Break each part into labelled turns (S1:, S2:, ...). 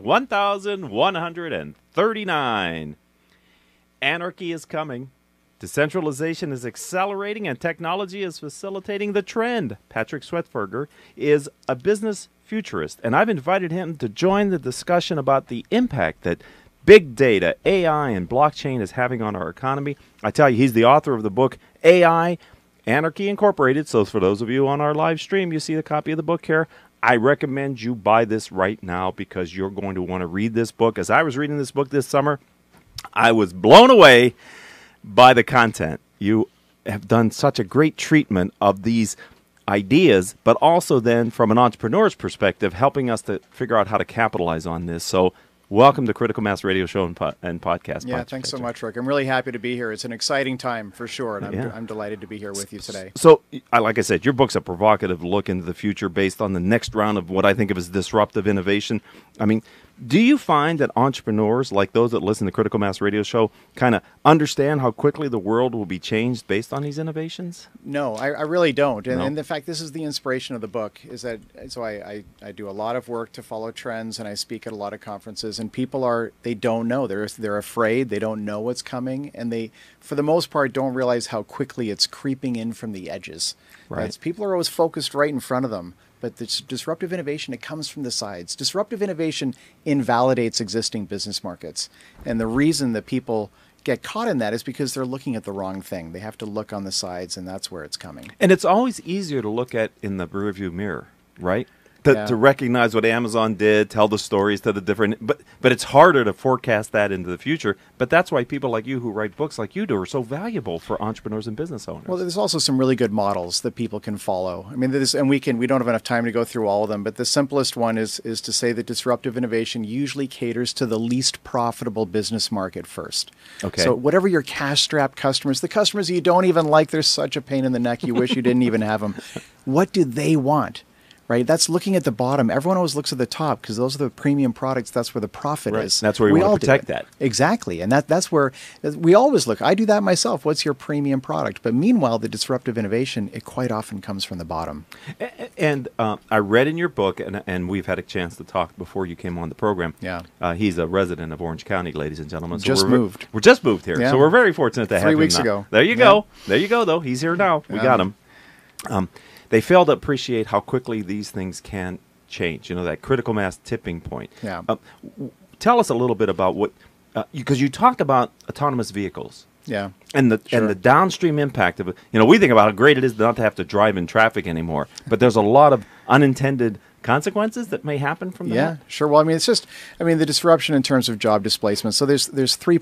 S1: 1139. Anarchy is coming. Decentralization is accelerating and technology is facilitating the trend. Patrick Schwerdtfeger is a business futurist, and I've invited him to join the discussion about the impact that big data, AI, and blockchain is having on our economy. I tell you, he's the author of the book AI, Anarchy Incorporated. So for those of you on our live stream, you see the copy of the book here. I recommend you buy this right now because you're going to want to read this book. As I was reading this book this summer, I was blown away by the content. You have done such a great treatment of these ideas, but also then from an entrepreneur's perspective, helping us to figure out how to capitalize on this. So welcome to Critical Mass Radio Show and Podcast.
S2: Yeah, thanks so much, Rick. I'm really happy to be here. It's an exciting time for sure, and I'm delighted to be here with you today.
S1: So, like I said, your book's a provocative look into the future based on the next round of what I think of as disruptive innovation. I mean, do you find that entrepreneurs, like those that listen to Critical Mass Radio Show, kind of understand how quickly the world will be changed based on these innovations?
S2: No, I really don't. And in fact, this is the inspiration of the book, is that so I do a lot of work to follow trends, and I speak at a lot of conferences, and people they don't know. They're afraid. They don't know what's coming, and they, for the most part, don't realize how quickly it's creeping in from the edges.
S1: Right.
S2: People are always focused right in front of them. But this disruptive innovation, it comes from the sides. Disruptive innovation invalidates existing business markets. And the reason that people get caught in that is because they're looking at the wrong thing. They have to look on the sides, and that's where it's coming.
S1: And it's always easier to look at in the rearview mirror, right? To recognize what Amazon did, tell the stories to the different, but it's harder to forecast that into the future. But that's why people like you who write books like you do are so valuable for entrepreneurs and business owners.
S2: Well, there's also some really good models that people can follow. I mean, we don't have enough time to go through all of them, but the simplest one is to say that disruptive innovation usually caters to the least profitable business market first.
S1: Okay.
S2: So whatever your cash-strapped customers, the customers you don't even like, they're such a pain in the neck, you wish you didn't even have them. What do they want? Right, that's looking at the bottom. Everyone always looks at the top because those are the premium products. That's where the profit is.
S1: That's where we want to protect that.
S2: Exactly, and that's where we always look. I do that myself. What's your premium product? But meanwhile, the disruptive innovation, it quite often comes from the bottom.
S1: And I read in your book, and we've had a chance to talk before you came on the program.
S2: Yeah,
S1: he's a resident of Orange County, ladies and gentlemen. So
S2: We're
S1: just moved here, so we're very fortunate to have him
S2: 3 weeks ago.
S1: There you go. There you go. Though he's here now. We got him. They fail to appreciate how quickly these things can change. You know, that critical mass tipping point.
S2: Yeah.
S1: Tell us a little bit about what, because you talked about autonomous vehicles.
S2: Yeah.
S1: And the downstream impact of it. You know, we think about how great it is not to have to drive in traffic anymore, but there's a lot of unintended consequences that may happen from that.
S2: Yeah, sure. Well, I mean, the disruption in terms of job displacement. So there's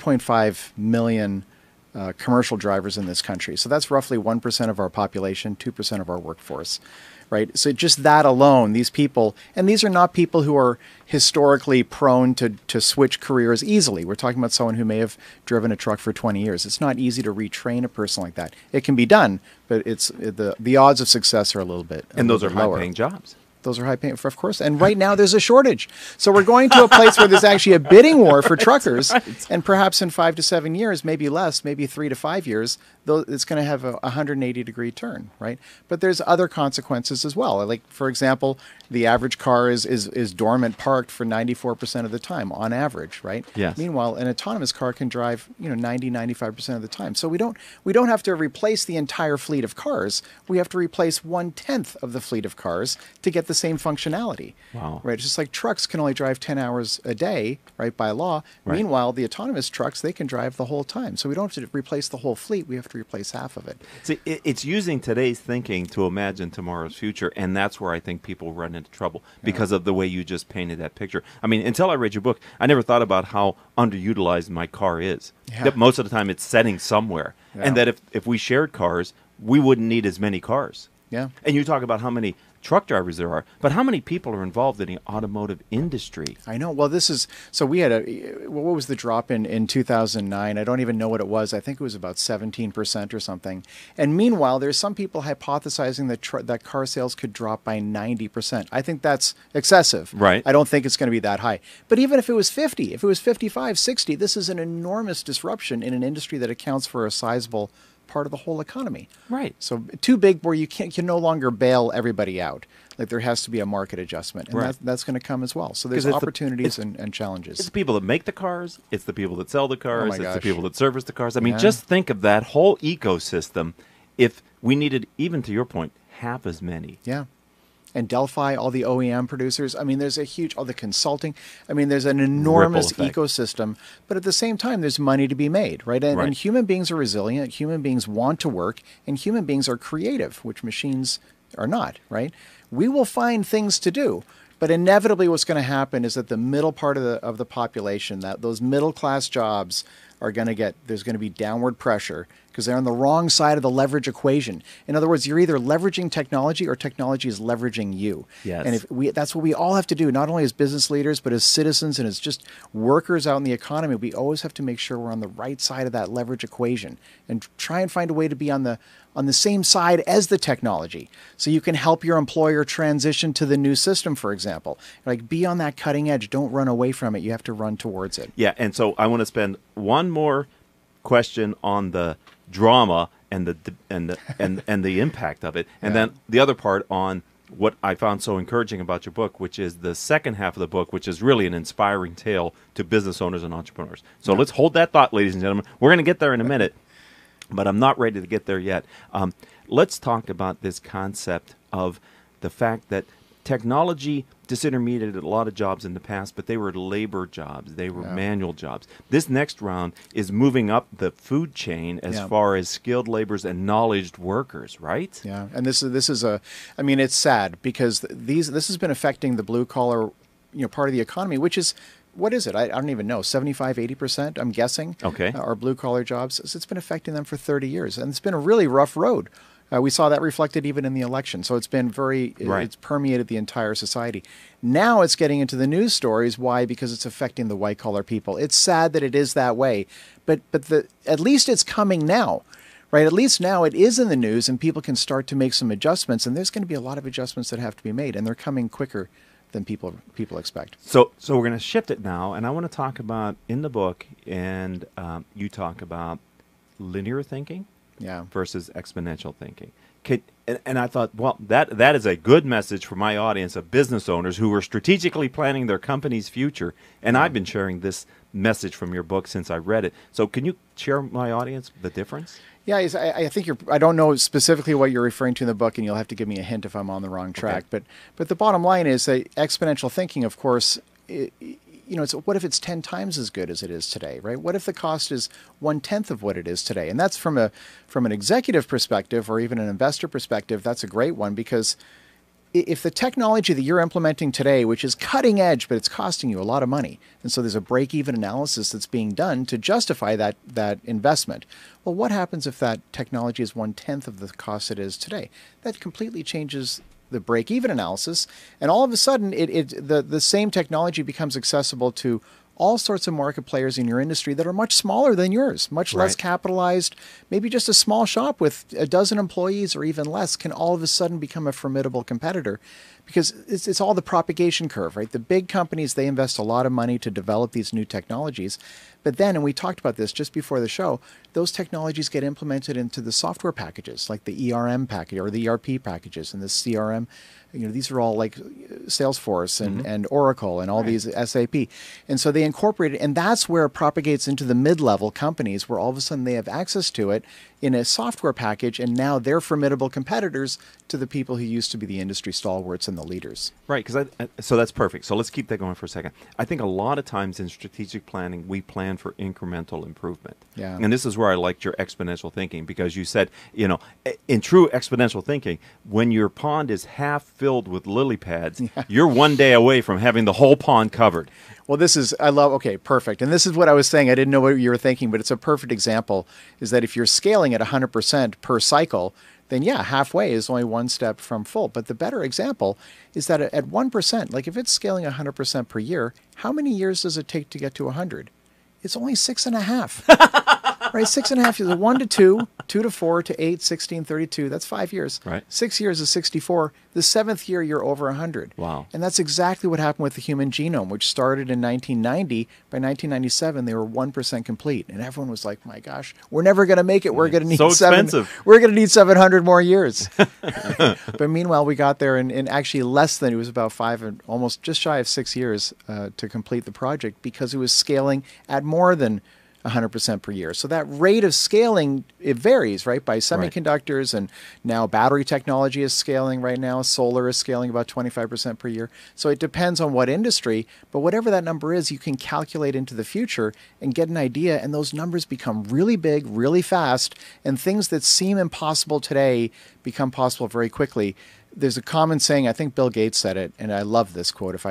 S2: 3.5 million commercial drivers in this country. So that's roughly 1% of our population, 2% of our workforce, right? So just that alone, these people, and these are not people who are historically prone to switch careers easily. We're talking about someone who may have driven a truck for 20 years. It's not easy to retrain a person like that. It can be done, but the odds of success are a little bit lower.
S1: And those are high-paying jobs.
S2: Those are high paying, of course. And right now there's a shortage. So we're going to a place where there's actually a bidding war for truckers. Right. And perhaps in 5 to 7 years, maybe less, maybe 3 to 5 years, it's going to have a 180-degree turn, right? But there's other consequences as well. Like, for example, the average car is dormant parked for 94% of the time on average, right?
S1: Yes.
S2: Meanwhile, an autonomous car can drive 90, 95% of the time. So we don't have to replace the entire fleet of cars. We have to replace 1/10 of the fleet of cars to get the same functionality.
S1: Wow.
S2: Right? It's just like trucks can only drive 10 hours a day, right, by law.
S1: Right.
S2: Meanwhile, the autonomous trucks, they can drive the whole time. So we don't have to replace the whole fleet. We have to replace half of it.
S1: See, it's using today's thinking to imagine tomorrow's future, and that's where I think people run into trouble because of the way you just painted that picture. I mean, until I read your book, I never thought about how underutilized my car is.
S2: Yeah.
S1: That most of the time it's setting somewhere.
S2: Yeah.
S1: And that if we shared cars, we wouldn't need as many cars.
S2: Yeah.
S1: And you talk about how many truck drivers there are, but how many people are involved in the automotive industry?
S2: I know. Well, we had what was the drop in 2009? I don't even know what it was. I think it was about 17% or something. And meanwhile, there's some people hypothesizing that car sales could drop by 90%. I think that's excessive.
S1: Right.
S2: I don't think it's going to be that high. But even if it was 50, if it was 55, 60, this is an enormous disruption in an industry that accounts for a sizable part of the whole economy.
S1: Right.
S2: So too big where you can no longer bail everybody out. Like there has to be a market adjustment, and
S1: Right.
S2: that's going to come as well. So there's
S1: 'Cause
S2: opportunities and
S1: it's
S2: challenges.
S1: the people that make the cars. It's the people that sell the cars.
S2: my
S1: It's the
S2: gosh.
S1: people that service the cars. I mean,
S2: Yeah.
S1: just think of that whole ecosystem. If we needed, even to your point, half as many.
S2: Yeah. And Delphi, all the OEM producers. I mean, there's a huge, all the consulting. I mean, there's an enormous
S1: Ripple effect.
S2: ecosystem. But at the same time, there's money to be made, right? And,
S1: Right.
S2: and human beings are resilient. Human beings want to work. And human beings are creative, which machines are not, right? We will find things to do. But inevitably, what's going to happen is that the middle part of the population, that those middle class jobs are going to get, there's going to be downward pressure because they're on the wrong side of the leverage equation. In other words, you're either leveraging technology or technology is leveraging you.
S1: Yes.
S2: And that's what we all have to do, not only as business leaders, but as citizens and as just workers out in the economy. We always have to make sure we're on the right side of that leverage equation and try and find a way to be on the same side as the technology. So you can help your employer transition to the new system, for example. Like be on that cutting edge. Don't run away from it. You have to run towards it.
S1: Yeah, and so I want to spend one more question on the drama and the impact of it, and
S2: Yeah.
S1: then the other part on what I found so encouraging about your book, which is the second half of the book, which is really an inspiring tale to business owners and entrepreneurs. So let's hold that thought, ladies and gentlemen. We're going to get there in a minute, but I'm not ready to get there yet. Let's talk about this concept of the fact that technology disintermediated a lot of jobs in the past, but they were labor jobs. They were manual jobs. This next round is moving up the food chain as far as skilled laborers and knowledge workers, right?
S2: Yeah, and this is I mean, it's sad because this has been affecting the blue collar, part of the economy, which is, what is it? I don't even know, 75, 80%, I'm guessing,
S1: Okay.
S2: Are blue collar jobs. So it's been affecting them for 30 years, and it's been a really rough road. We saw that reflected even in the election. So it's been it's permeated the entire society. Now it's getting into the news stories. Why? Because it's affecting the white collar people. It's sad that it is that way, but at least it's coming now, right? At least now it is in the news and people can start to make some adjustments, and there's going to be a lot of adjustments that have to be made, and they're coming quicker than people expect.
S1: So we're going to shift it now, and I want to talk about, in the book, and you talk about linear thinking versus exponential thinking. And I thought, well, that is a good message for my audience of business owners who are strategically planning their company's future. And I've been sharing this message from your book since I read it. So can you share with my audience the difference?
S2: Yeah, I think I don't know specifically what you're referring to in the book, and you'll have to give me a hint if I'm on the wrong track.
S1: Okay.
S2: But the bottom line is that exponential thinking, of course, it's what if it's 10 times as good as it is today, right? What if the cost is 1/10 of what it is today? And that's from an executive perspective or even an investor perspective, that's a great one, because if the technology that you're implementing today, which is cutting edge, but it's costing you a lot of money, and so there's a break-even analysis that's being done to justify that investment. Well, what happens if that technology is 1/10 of the cost it is today? That completely changes the break-even analysis, and all of a sudden, the same technology becomes accessible to all sorts of market players in your industry that are much smaller than yours, much less capitalized. Maybe just a small shop with a dozen employees or even less can all of a sudden become a formidable competitor, because it's all the propagation curve, right? The big companies, they invest a lot of money to develop these new technologies. But then, and we talked about this just before the show, those technologies get implemented into the software packages, like the ERM package or the ERP packages and the CRM. These are all like Salesforce and Oracle and all these SAP. And so they incorporate it, and that's where it propagates into the mid-level companies, where all of a sudden they have access to it in a software package, and now they're formidable competitors to the people who used to be the industry stalwarts and the leaders.
S1: Right, so that's perfect. So let's keep that going for a second. I think a lot of times in strategic planning, we plan for incremental improvement.
S2: Yeah.
S1: And this is where I liked your exponential thinking, because you said, in true exponential thinking, when your pond is half filled with lily pads, you're one day away from having the whole pond covered.
S2: Well, okay, perfect. And this is what I was saying. I didn't know what you were thinking, but it's a perfect example, is that if you're scaling at 100% per cycle, then halfway is only one step from full. But the better example is that at 1%, like if it's scaling 100% per year, how many years does it take to get to 100? It's only 6.5. Right, 6.5 years. 1 to 2, 2 to 4 to 8, 16, 32. That's 5 years.
S1: Right.
S2: 6 years is 64. The 7th year, you're over 100.
S1: Wow.
S2: And that's exactly what happened with the human genome, which started in 1990. By 1997, they were 1% complete. And everyone was like, my gosh, we're never going to make it. We're going to need
S1: expensive.
S2: We're going to need 700 more years. But meanwhile, we got there in actually less than, it was about 5 and almost just shy of 6 years to complete the project, because it was scaling at more than 100% per year. So that rate of scaling, it varies, right? By semiconductors, and now battery technology is scaling right now. Solar is scaling about 25% per year. So it depends on what industry, but whatever that number is, you can calculate into the future and get an idea, and those numbers become really big, really fast, and things that seem impossible today become possible very quickly. There's a common saying, I think Bill Gates said it, and I love this quote. If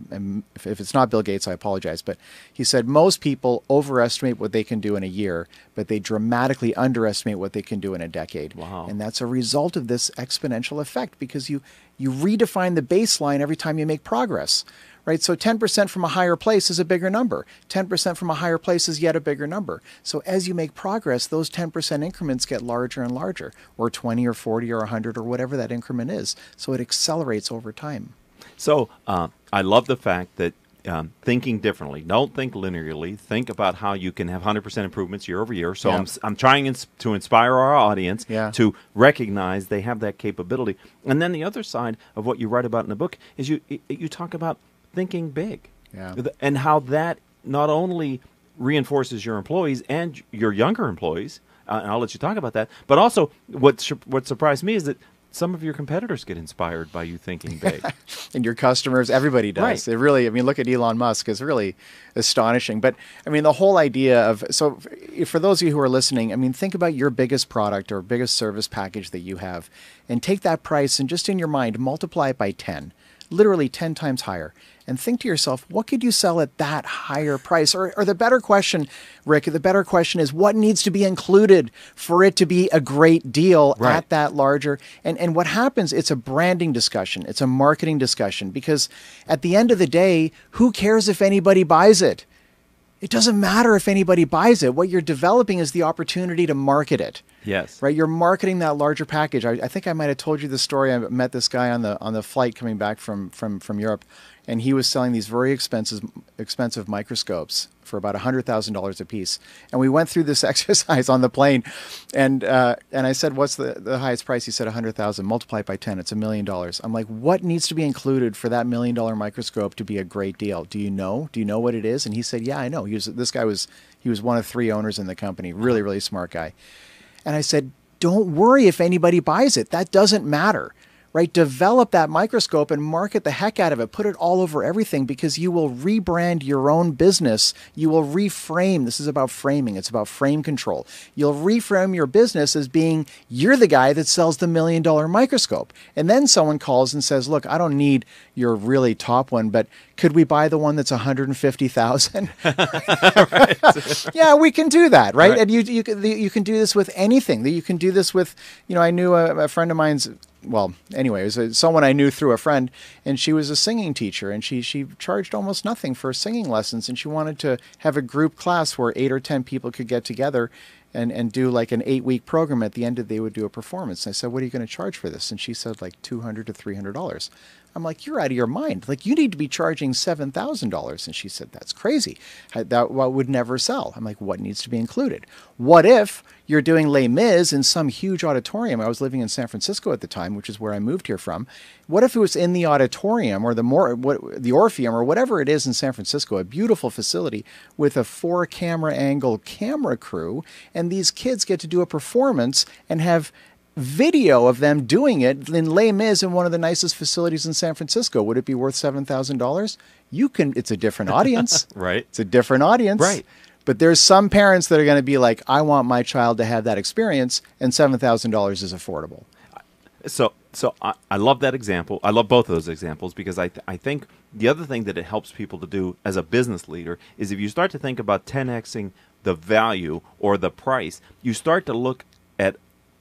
S2: it's not Bill Gates, I apologize. But he said, most people overestimate what they can do in a year, but they dramatically underestimate what they can do in a decade.
S1: Wow.
S2: And that's a result of this exponential effect, because you redefine the baseline every time you make progress. Right? So 10% from a higher place is a bigger number. 10% from a higher place is yet a bigger number. So as you make progress, those 10% increments get larger and larger, or 20 or 40 or 100 or whatever that increment is. So it accelerates over time.
S1: So I love the fact that thinking differently. Don't think linearly. Think about how you can have 100% improvements year over year. So I'm trying to inspire our audience to recognize they have that capability. And then the other side of what you write about in the book is you talk about thinking big, and how that not only reinforces your employees and your younger employees, and I'll let you talk about that, but also what surprised me is that some of your competitors get inspired by you thinking big.
S2: And your customers, everybody does.
S1: Right.
S2: It really, I mean, look at Elon Musk. It's really astonishing. But I mean, the whole idea of, so for those of you who are listening, I mean, think about your biggest product or biggest service package that you have, and take that price and just in your mind, multiply it by 10, literally 10 times higher. And think to yourself, what could you sell at that higher price? Or the better question, Rick, the better question is, what needs to be included for it to be a great deal at that larger? And what happens, it's a branding discussion. It's a marketing discussion, because at the end of the day, who cares if anybody buys it? It doesn't matter if anybody buys it. What you're developing is the opportunity to market it.
S1: Yes.
S2: Right. You're marketing that larger package. I think I might have told you the story. I met this guy on the flight coming back from Europe, and he was selling these very expensive microscopes for about $100,000 a piece. And we went through this exercise on the plane, and I said, "What's the highest price?" He said, $100,000. Multiply it by 10. It's $1 million. I'm like, what needs to be included for that $1 million microscope to be a great deal? Do you know? Do you know what it is? And he said, "Yeah, I know." He was one of 3 owners in the company. Really, really smart guy. And I said, don't worry if anybody buys it. That doesn't matter, right? Develop that microscope and market the heck out of it. Put it all over everything, because you will rebrand your own business. You will reframe. This is about framing. It's about frame control. You'll reframe your business as being, you're the guy that sells the $1 million microscope. And then someone calls and says, look, I don't need your really top one, but could we buy the one that's $150,000? Yeah, we can do that, right? And you can do this with anything. You can do this with, I knew a friend of mine's, well, anyway, it was someone I knew through a friend, and she was a singing teacher, and she charged almost nothing for singing lessons, and she wanted to have a group class where 8 or 10 people could get together and do like an 8-week program. At the end of it, they would do a performance. And I said, what are you going to charge for this? And she said like $200 to $300. I'm like, you're out of your mind. Like, you need to be charging $7,000. And she said, that's crazy. That would never sell. I'm like, what needs to be included? What if you're doing Les Mis in some huge auditorium? I was living in San Francisco at the time, which is where I moved here from. What if it was in the auditorium or the Orpheum or whatever it is in San Francisco, a beautiful facility with a 4-camera angle camera crew, and these kids get to do a performance and have video of them doing it in Les Mis in one of the nicest facilities in San Francisco? Would it be worth $7,000? It's a different audience.
S1: Right.
S2: It's a different audience.
S1: Right.
S2: But there's some parents that are going to be like, I want my child to have that experience, and $7,000 is affordable.
S1: So I love that example. I love both of those examples, because I think the other thing that it helps people to do as a business leader is, if you start to think about 10xing the value or the price, you start to look at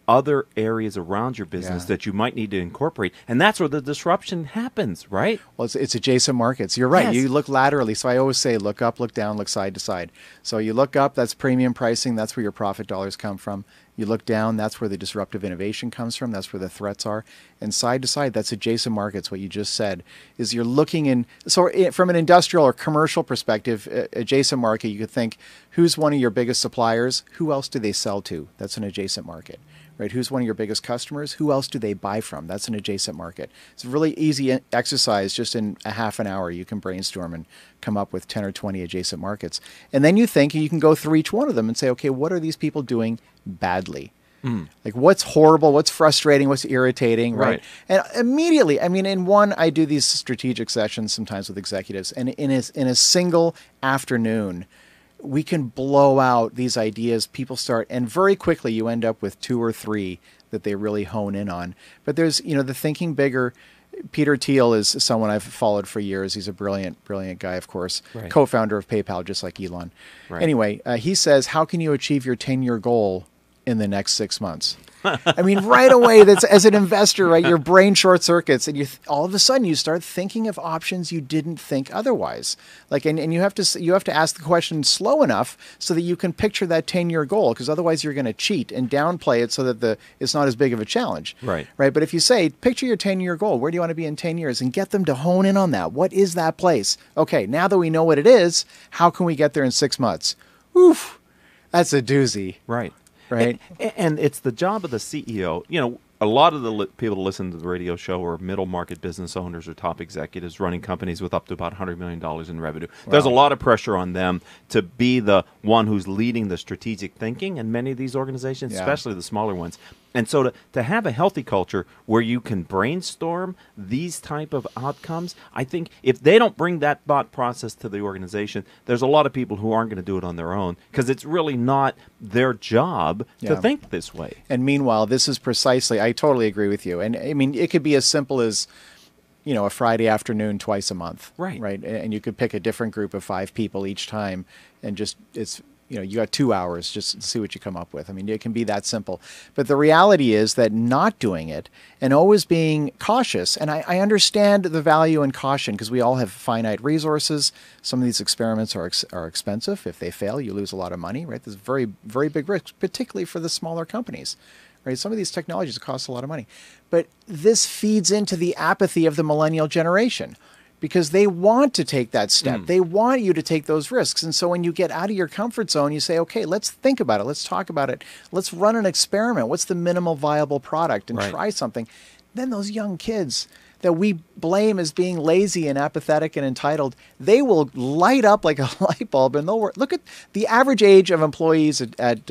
S1: other areas around your business that you might need to incorporate. And that's where the disruption happens, right?
S2: Well, it's adjacent markets. You're right.
S1: Yes.
S2: You look laterally. So I always say look up, look down, look side to side. So you look up, that's premium pricing. That's where your profit dollars come from. You look down, that's where the disruptive innovation comes from. That's where the threats are. And side to side, that's adjacent markets. What you just said is you're looking in. So from an industrial or commercial perspective, adjacent market, you could think, who's one of your biggest suppliers? Who else do they sell to? That's an adjacent market. Right? Who's one of your biggest customers? Who else do they buy from? That's an adjacent market. It's a really easy exercise. Just in a half an hour, you can brainstorm and come up with 10 or 20 adjacent markets. And then you think you can go through each one of them and say, okay, what are these people doing badly? Like what's horrible, what's frustrating, what's irritating, right? And immediately, I mean, in one, I do these strategic sessions sometimes with executives, and in a single afternoon, we can blow out these ideas. People start, and very quickly you end up with 2 or 3 that they really hone in on. But there's, the thinking bigger. Peter Thiel is someone I've followed for years. He's a brilliant, brilliant guy, of course, co-founder of PayPal, just like Elon. Anyway, he says, how can you achieve your 10-year goal in the next 6 months? I mean, right away, that's as an investor, right? Your brain short circuits, and all of a sudden you start thinking of options you didn't think otherwise. Like, and you have to ask the question slow enough so that you can picture that 10-year goal, because otherwise you're going to cheat and downplay it so that it's not as big of a challenge. Right. But if you say, picture your 10-year goal, where do you want to be in 10 years, and get them to hone in on that. What is that place? Okay, now that we know what it is, how can we get there in 6 months? Oof, that's a doozy.
S1: Right.
S2: Right.
S1: And it's the job of the CEO. A lot of the people who listen to the radio show are middle market business owners or top executives running companies with up to about $100 million in revenue. Wow. There's a lot of pressure on them to be the one who's leading the strategic thinking in many of these organizations, especially the smaller ones. And so to have a healthy culture where you can brainstorm these type of outcomes, I think if they don't bring that thought process to the organization, there's a lot of people who aren't going to do it on their own because it's really not their job to think this way.
S2: And meanwhile, this is precisely, I totally agree with you. And I mean, it could be as simple as, a Friday afternoon twice a month. Right. And you could pick a different group of 5 people each time and just, you got 2 hours just to see what you come up with. I mean, it can be that simple. But the reality is that not doing it and always being cautious, and I understand the value in caution because we all have finite resources. Some of these experiments are expensive. If they fail, you lose a lot of money, right? There's very, very big risk, particularly for the smaller companies. Right? Some of these technologies cost a lot of money. But this feeds into the apathy of the millennial generation, because they want to take that step. They want you to take those risks. And so when you get out of your comfort zone, you say, okay, let's think about it. Let's talk about it. Let's run an experiment. What's the minimal viable product? And try something. Then those young kids that we blame as being lazy and apathetic and entitled, they will light up like a light bulb and they'll work. Look at the average age of employees at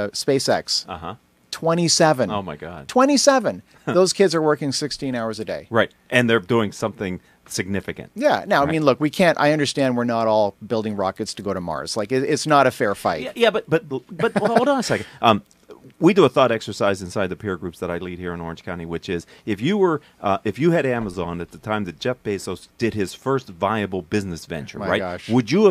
S2: SpaceX. 27.
S1: Oh, my God.
S2: 27. Those kids are working 16 hours a day.
S1: Right. And they're doing something significant.
S2: Yeah. Now, I mean, look, I understand we're not all building rockets to go to Mars. Like, it's not a fair fight.
S1: Yeah, but hold on a second. We do a thought exercise inside the peer groups that I lead here in Orange County, which is if you had Amazon at the time that Jeff Bezos did his first viable business venture,
S2: My gosh.
S1: would you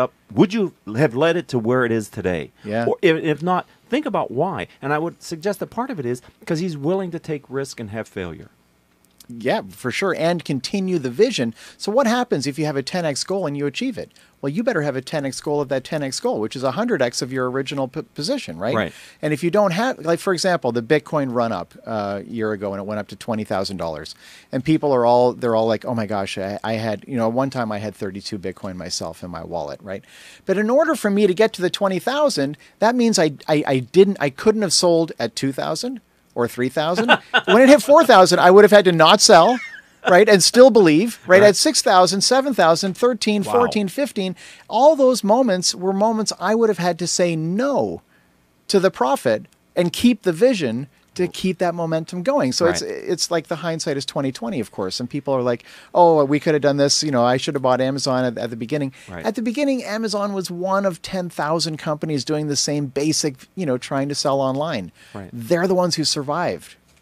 S1: have led it to where it is today?
S2: Yeah.
S1: Or if not, think about why. And I would suggest that part of it is because he's willing to take risk and have failure.
S2: Yeah, for sure. And continue the vision. So what happens if you have a 10x goal and you achieve it? Well, you better have a 10x goal of that 10x goal, which is 100x of your original position, right? Right. And if you don't have, like, for example, the Bitcoin run up a year ago and it went up to $20,000. And people they're all like, oh my gosh, I had, one time I had 32 Bitcoin myself in my wallet, right? But in order for me to get to the 20,000, that means I couldn't have sold at 2,000 or 3,000. When it hit 4,000, I would have had to not sell. Right, and still believe, right? At 6,000, 7,000, 13, 14, 15, all those moments were moments I would have had to say no to the profit and keep the vision to keep that momentum going. So it's like the hindsight is 20/20, of course. And people are like, oh, we could have done this. I should have bought Amazon at the beginning. Right. At the beginning, Amazon was one of 10,000 companies doing the same basic, trying to sell online. Right. They're the ones who survived.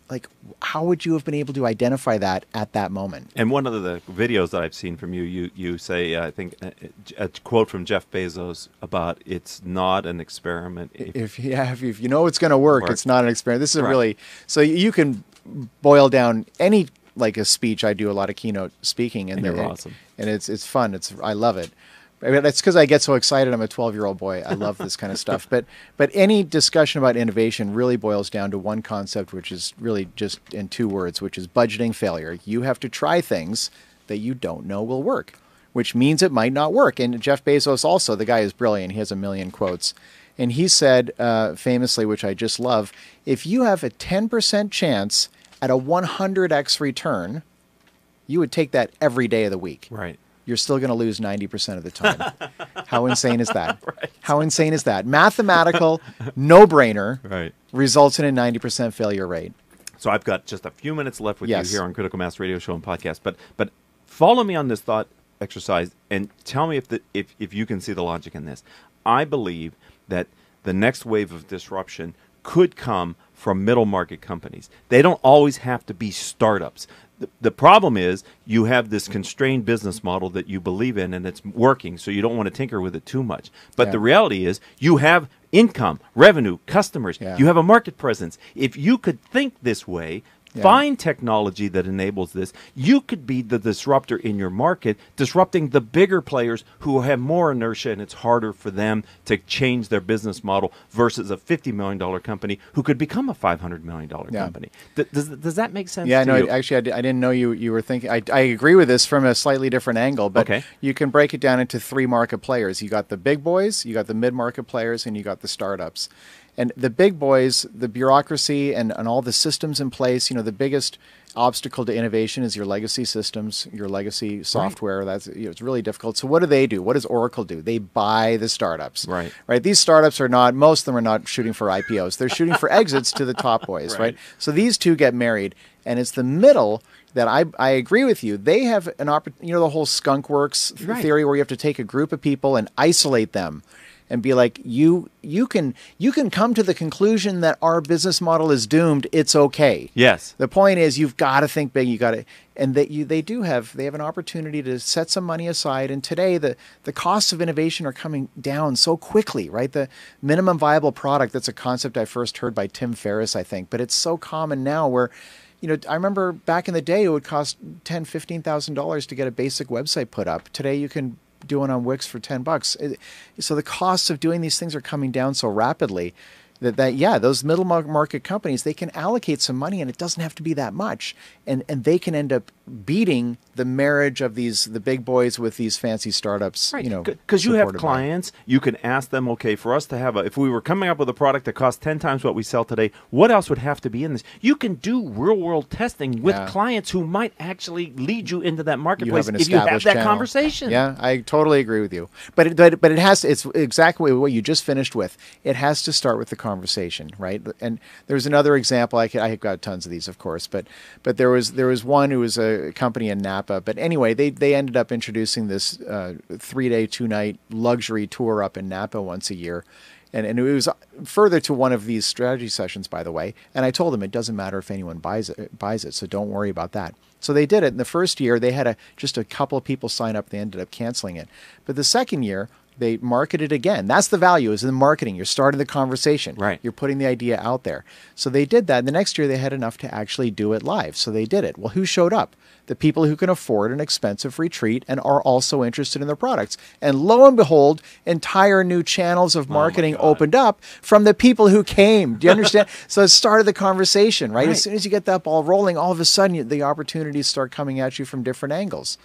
S2: like, how would you have been able to identify that at that moment?
S1: And one of the videos that I've seen from you say, I think, a quote from Jeff Bezos about it's not an experiment.
S2: If you know it's going to work, it's not an experiment. This is really, so you can boil down any, like a speech. I do a lot of keynote speaking, and
S1: you're awesome.
S2: And it's fun. I love it. I mean, that's because I get so excited. I'm a 12-year-old boy. I love this kind of stuff. But any discussion about innovation really boils down to one concept, which is really just in 2 words, which is budgeting failure. You have to try things that you don't know will work, which means it might not work. And Jeff Bezos also, the guy is brilliant. He has a million quotes. And he said famously, which I just love, if you have a 10% chance at a 100x return, you would take that every day of the week.
S1: Right.
S2: You're still going to lose 90% of the time. How insane is that?
S1: Right.
S2: How insane is that? Mathematical, no-brainer,
S1: right,
S2: results in a 90% failure rate.
S1: So I've got just a few minutes left with you here on Critical Mass Radio Show and Podcast. But follow me on this thought exercise and tell me if you can see the logic in this. I believe that the next wave of disruption could come from middle market companies. They don't always have to be startups. The problem is you have this constrained business model that you believe in and it's working, so you don't want to tinker with it too much. But the reality is you have income, revenue, customers. You have a market presence. If you could think this way, find technology that enables this, you could be the disruptor in your market, disrupting the bigger players who have more inertia and it's harder for them to change their business model versus a $50 million company who could become a $500 million company. Does that make sense to you?
S2: Actually, I didn't know you were thinking. I agree with this from a slightly different angle, but you can break it down into 3 market players. You got the big boys, you got the mid-market players, and you got the startups. And the big boys, the bureaucracy and all the systems in place, the biggest obstacle to innovation is your legacy systems, your legacy software. That's it's really difficult. So what do? What does Oracle do? They buy the startups. Right. These startups are not, most of them are not shooting for IPOs. They're shooting for exits to the top boys, right? So these two get married, and it's the middle that I agree with you. They have an opportunity, the whole skunk works theory where you have to take a group of people and isolate them. And be like, you can come to the conclusion that our business model is doomed. It's okay.
S1: Yes.
S2: The point is, you've got to think big. You got to, and they have an opportunity to set some money aside. And today, the costs of innovation are coming down so quickly, right? The minimum viable product. That's a concept I first heard by Tim Ferriss, I think, but it's so common now. Where, I remember back in the day, it would cost $10,000, $15,000 to get a basic website put up. Today, you can do it on Wix for $10. So the costs of doing these things are coming down so rapidly that those middle market companies, they can allocate some money, and it doesn't have to be that much, and they can end up beating the marriage of the big boys with these fancy startups.
S1: Because you have clients, you can ask them, okay, for us to have if we were coming up with a product that costs 10 times what we sell today, what else would have to be in this? You can do real world testing with clients who might actually lead you into that marketplace if you have that conversation.
S2: Yeah, I totally agree with you. But it has to, it's exactly what you just finished with. It has to start with the conversation, right? And there's another example. I've got tons of these, of course, but there was one who was a company in Napa. But anyway, they ended up introducing this 3-day, 2-night luxury tour up in Napa once a year. And it was further to one of these strategy sessions, by the way. And I told them it doesn't matter if anyone buys it, so don't worry about that. So they did it. In the first year, they had just a couple of people sign up. They ended up canceling it. But the second year, they marketed again. That's the value, is in marketing. You're starting the conversation.
S1: Right.
S2: You're putting the idea out there. So they did that. And the next year, they had enough to actually do it live. So they did it. Well, who showed up? The people who can afford an expensive retreat and are also interested in their products. And lo and behold, entire new channels of marketing opened up from the people who came. Do you understand? So it started the conversation, right? As soon as you get that ball rolling, all of a sudden, the opportunities start coming at you from different angles.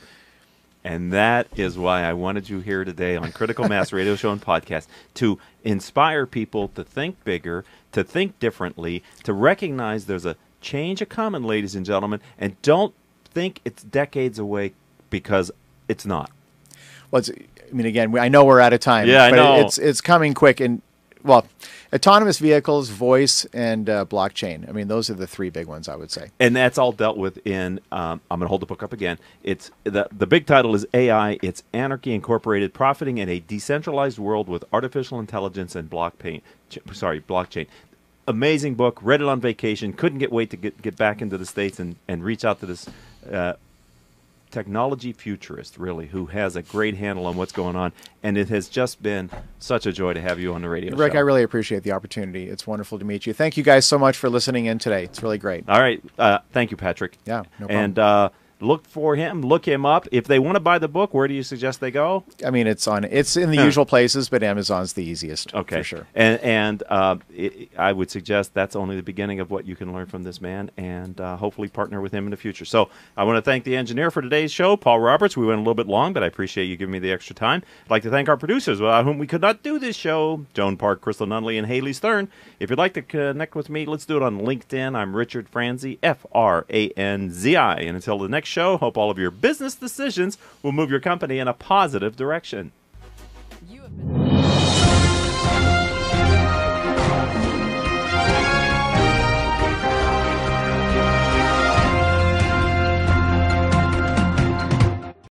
S1: And that is why I wanted you here today on Critical Mass Radio Show and Podcast, to inspire people to think bigger, to think differently, to recognize there's a change coming, ladies and gentlemen, and don't think it's decades away, because it's not.
S2: Well, again, I know we're out of time.
S1: Yeah,
S2: but
S1: I know.
S2: It's coming quick. And, well, autonomous vehicles, voice, and blockchain. Those are the 3 big ones, I would say.
S1: And that's all dealt with in, I'm going to hold the book up again. It's the big title is AI. It's Anarchy Incorporated, Profiting in a Decentralized World with Artificial Intelligence and Blockchain. amazing book. Read it on vacation. Couldn't wait to get back into the States and reach out to this technology futurist, really, who has a great handle on what's going on. And it has just been such a joy to have you on the radio
S2: Rick,
S1: show.
S2: I really appreciate the opportunity. It's wonderful to meet you. Thank you guys so much for listening in today. It's really great.
S1: All right. Thank you, Patrick.
S2: Yeah, no problem.
S1: And look for him. Look him up. If they want to buy the book, where do you suggest they go?
S2: I mean, it's in the usual places, but Amazon's the easiest,
S1: Okay.
S2: for sure.
S1: And I would suggest that's only the beginning of what you can learn from this man, and hopefully partner with him in the future. So I want to thank the engineer for today's show, Paul Roberts. We went a little bit long, but I appreciate you giving me the extra time. I'd like to thank our producers, without whom we could not do this show, Joan Park, Crystal Nunley, and Haley Stern. If you'd like to connect with me, let's do it on LinkedIn. I'm Richard Franzi, Franzi. And until the next show, hope all of your business decisions will move your company in a positive direction.
S3: You have been